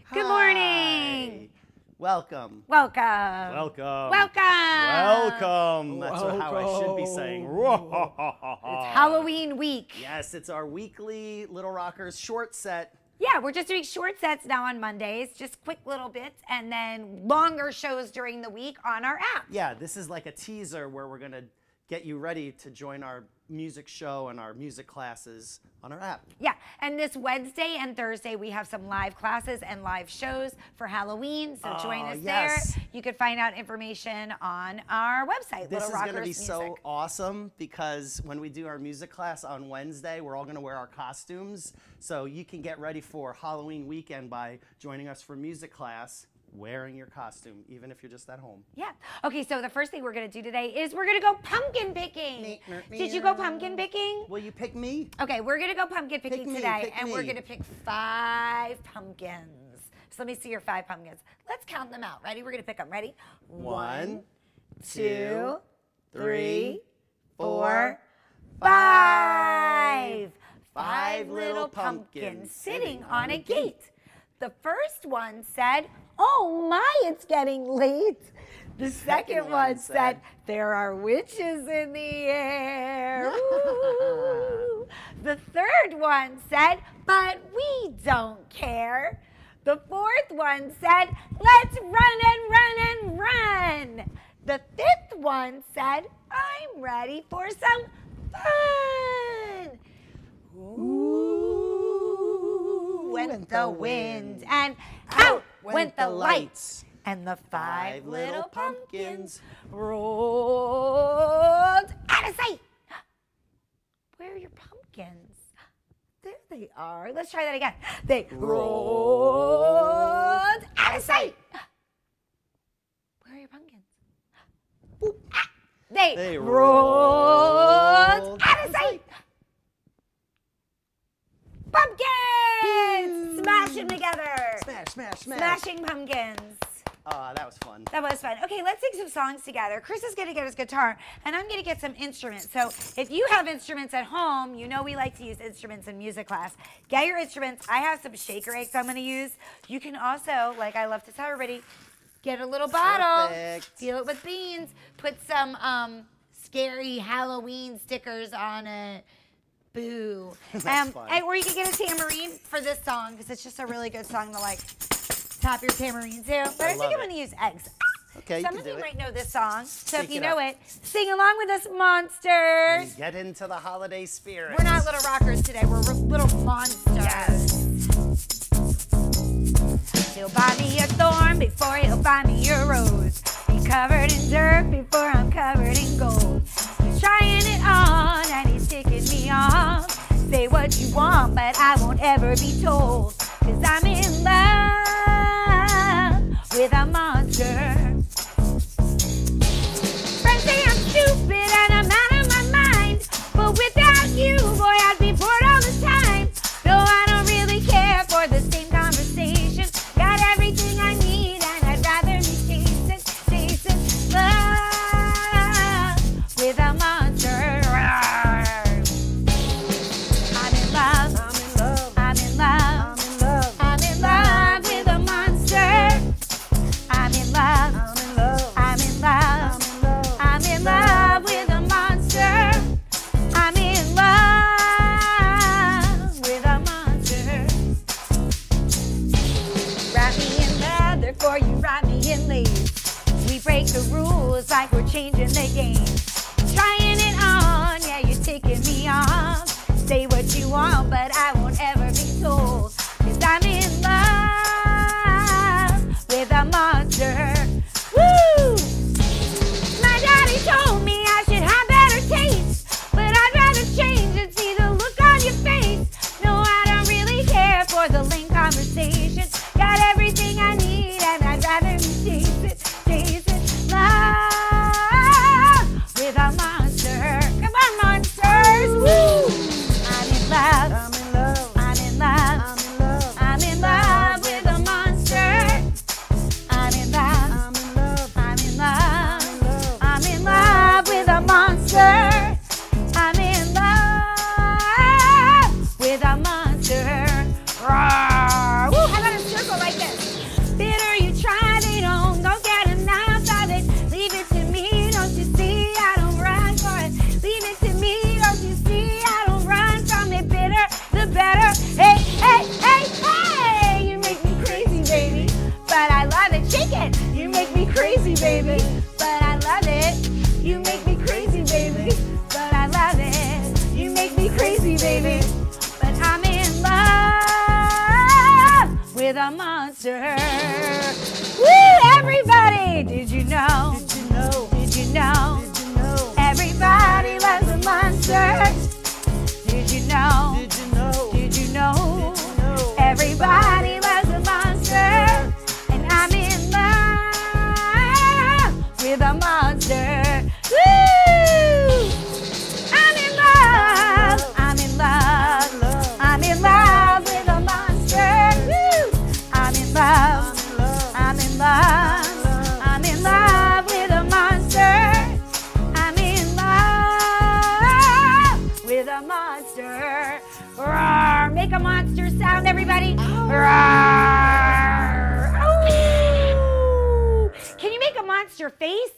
Good morning. Welcome. Welcome. Welcome. Welcome. That's how I should be saying. It's Halloween week. Yes, it's our weekly Little Rockers short set. Yeah, we're just doing short sets now on Mondays, just quick little bits, and then longer shows during the week on our app. Yeah, this is like a teaser where we're going to get you ready to join our music show and our music classes on our app. Yeah, and this Wednesday and Thursday we have some live classes and live shows for Halloween, so join us there. You can find out information on our website, This Little is Rockers going to be Music. so awesome because when we do our music class on Wednesday, we're all going to wear our costumes. So you can get ready for Halloween weekend by joining us for music class, wearing your costume, even if you're just at home. Yeah. Okay, so the first thing we're going to do today is we're going to go pumpkin picking. Did you go pumpkin picking? Will you pick me? Okay, we're going to go pumpkin picking today, and we're me. going to pick 5 pumpkins. So let me see your 5 pumpkins. Let's count them out. Ready? We're going to pick them. Ready? 1, 2, 3, 4, 5. 5 little pumpkins sitting on a gate. The first one said, "Oh my, it's getting late." The second one said, "There are witches in the air." Ooh. The third one said, "But we don't care." The fourth one said, "Let's run and run and run." The fifth one said, "I'm ready for some fun." Ooh, went the wind, and out went the lights, and the 5 little pumpkins rolled out of sight. Where are your pumpkins? There they are. Let's try that again. They rolled out of sight. Where are your pumpkins? Boop. Ah. They rolled out of sight. Pumpkins! Smash them together. Smash, smash, smash. Smashing pumpkins. Oh, that was fun. That was fun. Okay, let's sing some songs together. Chris is going to get his guitar, and I'm going to get some instruments. So if you have instruments at home, you know we like to use instruments in music class. Get your instruments. I have some shaker eggs I'm going to use. You can also, like I love to tell everybody, get a little bottle. Perfect. Fill it with beans. Put some scary Halloween stickers on it. Boo. That's fun. Or you can get a tambourine for this song because it's just a really good song to like tap your tambourine to. But I think I'm going to use eggs. Okay, Some you of can you do might it. know this song, so if Take you it know up. it, sing along with us, monsters. And get into the holiday spirit. We're not little rockers today. We're little monsters. Yes. He'll buy me a thorn before he'll buy me a rose. Be covered in dirt before I'm covered in gold. He's trying it on and he's ticking me off. Say what you want, but I won't ever be told. 'Cause I'm in love with a monster. Friends say I'm stupid and I'm out of my mind. But without you, boy, I'd be bored all the time. No, I don't really care for the same conversation. Got everything I need and I'd rather be chasing love with a monster. I'm in love. I'm in love. I'm in love with a monster. I'm in love. I'm in love. I'm in love with a monster. I'm in love with a monster. Wrap me in leather for you, wrap me in lace. We break the rules like we're changing the game. Trying it on, yeah, you're taking me off. Say what you want, but I won't ever be told. 'Cause I'm in love with a monster. Woo! My daddy told me I should have better taste, but I'd rather change and see the look on your face. No, I don't really care for the lame conversation. Got everything I need and I'd rather be chasing love baby. But I'm in love with a monster. Woo, everybody! Did you know? Did you know? Did you know? Did you know? Everybody loves a monster. Did you know? Did you know? Did you know? Did you know? Everybody loves a monster. And I'm in love with a monster. Woo! I'm in love. I'm in love. I'm in love with a monster. Woo! I'm in love. I'm in love. I'm in love with a monster. I'm in love with a monster. Roar! Make a monster sound, everybody. Roar! Ow! Can you make a monster face?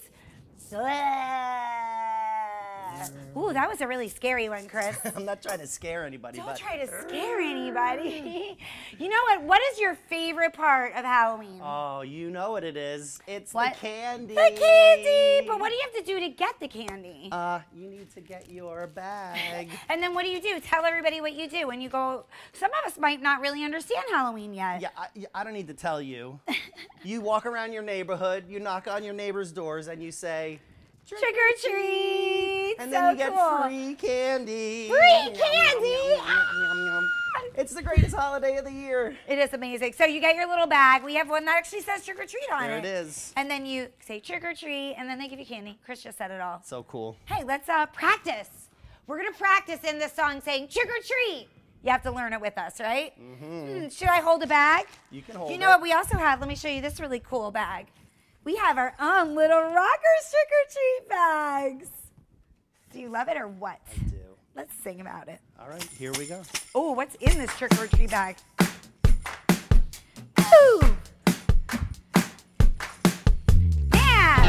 Ooh, that was a really scary one, Chris. I'm not trying to scare anybody, Don't but try to scare anybody. You know what? What is your favorite part of Halloween? oh, you know what it is. It's What? the candy. The candy! But what do you have to do to get the candy? You need to get your bag. And then what do you do? Tell everybody what you do when you go. Some of us might not really understand Halloween yet. Yeah, I don't need to tell you. You walk around your neighborhood, you knock on your neighbors' doors, and you say, Trick or treat! and So then you get cool. free candy. Free candy! Yum, yum, yum. It's the greatest holiday of the year. It is amazing. So you get your little bag. We have one that actually says trick or treat on There it. it is. And then you say trick or treat, and then they give you candy. Chris just said it all. So cool. Hey, let's practice. We're going to practice in this song saying trick or treat. You have to learn it with us, right? Should I hold a bag? You can hold You it. know what we also have? Let me show you this really cool bag. We have our own little rockers trick or treat bags. Do you love it or what? I do. Let's sing about it. All right, here we go. Oh, what's in this trick or treat bag? Ooh. Yeah.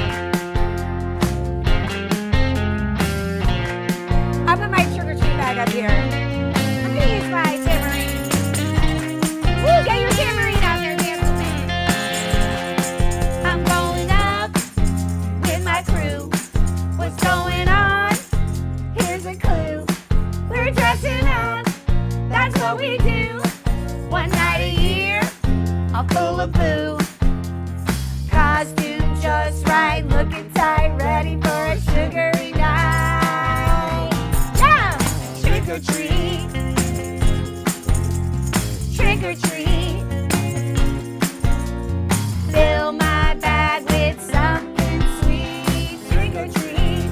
I'll put my trick or treat bag up here. I'm gonna use my tambourine. Woo, get your tambourine out there, dancing. I'm going up with my crew. What's going on? Here's a clue. We're dressing up. That's what we do. One night a year, all full of boo. Costume just right, looking tight, ready for a sugary night. Yeah! Trick or treat. Trick or treat. Fill my bag with something sweet. Trick or treat.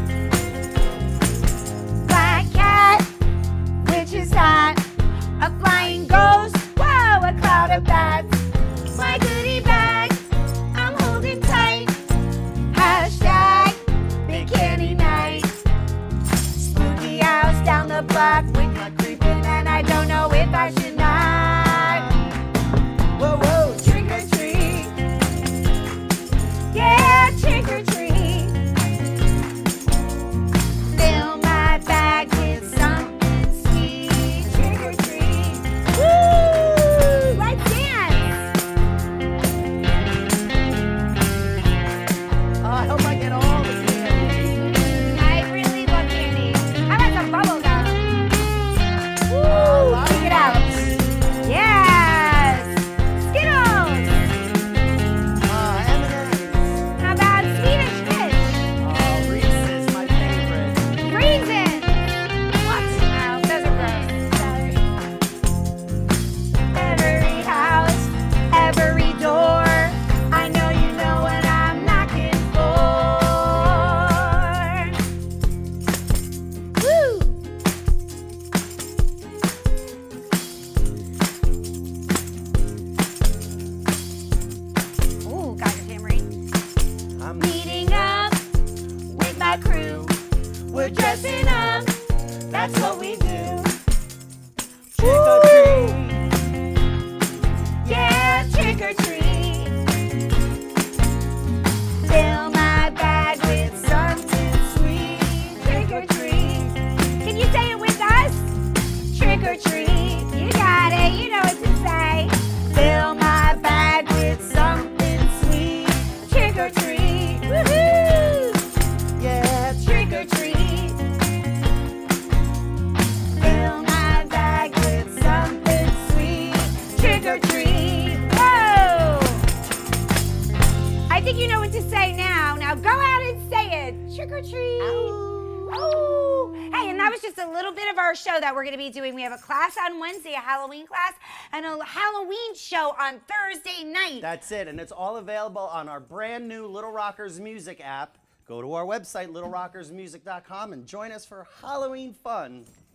Black cat, which is hot. A flying ghost, whoa, a cloud of bats. My goodie bag, I'm holding tight. Hashtag bikini night. Spooky house down the block with my creeping, and I don't know if I should not. Whoa, whoa, trick or treat. Yeah, trick or treat. Fill my bag with something sweet. Trick or treat. Woo! Let's dance. Oh, I hope I get all the candy. I really love candy. How about some bubble gum? Woo! lots Check it out. Yes! Skittles! M&M's. How about Swedish Fish? Oh, Reese's, my favorite. Raisins! What? Oh, those are gross. Sorry. Every house, every door, I know you know what I'm knocking for. Woo! Ooh, got your tambourine. I'm Meeting up with my crew. We're dressing up. That's what we do. trick or treat. Yeah, trick or treat. Fill my bag with something sweet. Trick or treat. Can you say it with us? Trick or treat. You got it. You know what to say. Fill my bag with something sweet. Trick or treat. Woohoo! Yeah, Trick or treat. Fill of our show that we're going to be doing. We have a class on Wednesday, a Halloween class, and a Halloween show on Thursday night. That's it, and it's all available on our brand new Little Rockers Music app. Go to our website, littlerockersmusic.com, and join us for Halloween fun.